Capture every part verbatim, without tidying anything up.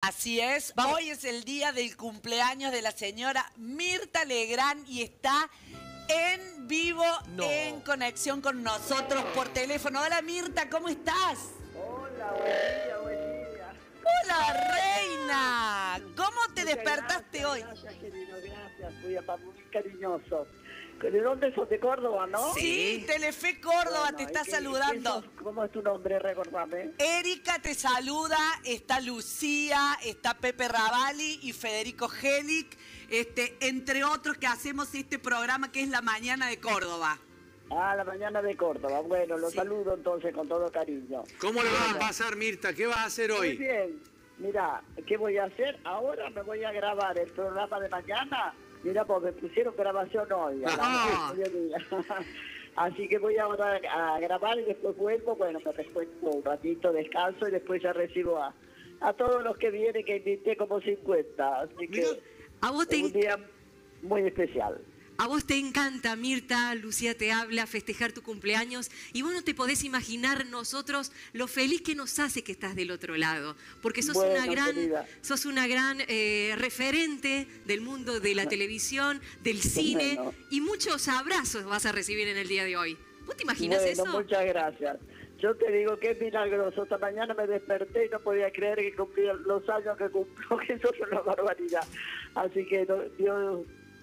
Así es, Vamos. Hoy es el día del cumpleaños de la señora Mirta Legrand y está en vivo, No. en conexión con nosotros por teléfono. Hola Mirta, ¿cómo estás? Hola, buen día, buen día. Hola reina, ¿cómo te Muchas despertaste gracias, hoy? Gracias, querido, gracias. Muy, muy cariñoso. ¿De dónde sos? ¿De Córdoba, no? Sí, Telefe Córdoba Bueno, te ¿y está qué- saludando. qué sos? ¿Cómo es tu nombre? Recordame. Erika te saluda, está Lucía, está Pepe Ravalli y Federico Gelic, este, entre otros que hacemos este programa que es La Mañana de Córdoba. Ah, la mañana de Córdoba. Bueno, los Sí. saludo entonces con todo cariño. ¿Cómo le va a Bueno, pasar, Mirta? ¿Qué vas a hacer Muy hoy? bien. Mira, ¿qué voy a hacer? Ahora me voy a grabar el programa de mañana. Mira, pues me pusieron grabación hoy. a las Ah. diez del mediodía. Así que voy ahora a grabar y después vuelvo. Bueno, me descuento un ratito, descanso y después ya recibo a, a todos los que vienen, que invité como cincuenta. Así Mira, que a vos, es te, un día muy especial. a vos te encanta, Mirta, Lucía te habla, festejar tu cumpleaños y vos no te podés imaginar nosotros lo feliz que nos hace que estás del otro lado, porque sos Bueno, una gran, querida. sos una gran eh, referente del mundo de la televisión, del cine Bueno. y muchos abrazos vas a recibir en el día de hoy. ¿Vos te imaginas Bueno, eso? muchas gracias. Yo te digo que es milagroso. Esta mañana me desperté y no podía creer que cumplía los años que cumplió, que eso es una barbaridad. Así que no, Dios,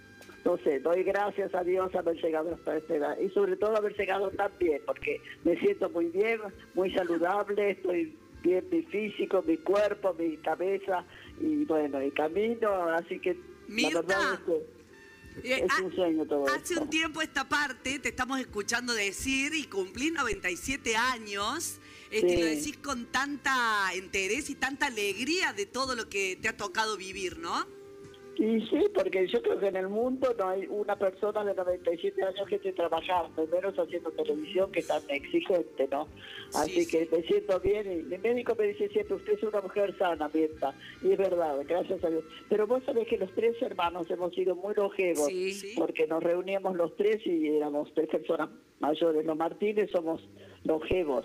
no sé, doy gracias a Dios haber llegado hasta esta edad. Y sobre todo haber llegado tan bien, porque me siento muy bien, muy saludable, estoy bien mi físico, mi cuerpo, mi cabeza, y bueno, y camino, así que Mirta, la verdad es que Eh, es ha- un sueño todo Hace esto. un tiempo esta parte te estamos escuchando decir y cumplís noventa y siete años. Este, Sí. Lo decís con tanta entereza y tanta alegría de todo lo que te ha tocado vivir, ¿no? Y sí, porque yo creo que en el mundo no hay una persona de noventa y siete años que esté trabajando, menos haciendo televisión, que es tan exigente, ¿no? Así Sí, que me siento bien. Y mi médico me dice siempre, usted es una mujer sana, Mirta. Y es verdad, gracias a Dios. Pero vos sabés que los tres hermanos hemos sido muy longevos, Sí. Sí. porque nos reuníamos los tres y éramos tres personas mayores. Los Martínez somos longevos.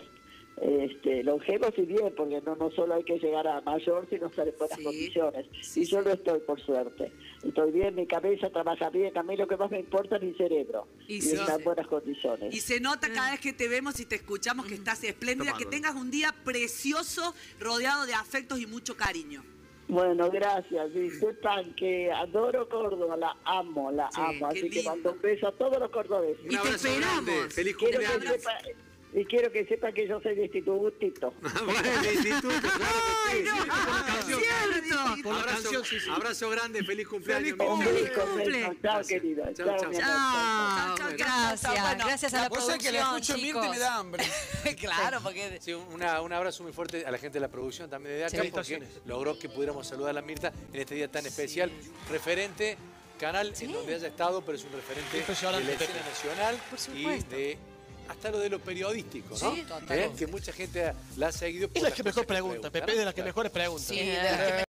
Este, longevos y bien, porque no, no solo hay que llegar a mayor, sino estar en buenas Sí. condiciones. Sí, y yo sí. lo estoy, por suerte. Estoy bien, mi cabeza trabaja bien, a mí lo que más me importa es mi cerebro. Y Y, sí. está en buenas condiciones. Y se nota cada vez que te vemos y te escuchamos que estás espléndida, que tengas un día precioso, rodeado de afectos y mucho cariño. Bueno, gracias. Y sepan que adoro Córdoba, la amo, la Sí, amo. qué Así que lindo. mando un beso a todos los cordobeses. Y Un te abrazo esperamos. grande. Feliz Quiero que cumpleaños. sepa, y quiero que sepan que yo soy de institutito. Bueno, el instituto, claro que sí. no, Sí, con la canción. cierto. Con la abrazo, abrazo grande, feliz cumpleaños. Feliz Mirta. Un Feliz beso, cumple. beso. Chao, Gracias. querida. Chao, Chao, chao. mi amor. Chao, chao, chao, gracias, chao. Bueno, gracias a la Vos sabés que la producción, escucho Mirta y chicos. me da hambre. Claro, porque... Sí, una- un abrazo muy fuerte a la gente de la producción también de acá, Sí. porque Felicitaciones. logró que pudiéramos saludar a la Mirta en este día tan especial. Referente, canal en donde haya estado, pero es un referente Impresionante, de la escena Pepe. nacional Por y supuesto. de hasta lo de lo periodístico, ¿no? Sí, ¿Eh? Que mucha gente la ha seguido por Es la las que cosas mejor pregunta, pregunta, Pepe, ¿no? de la que Claro. mejores preguntas. Sí, de las que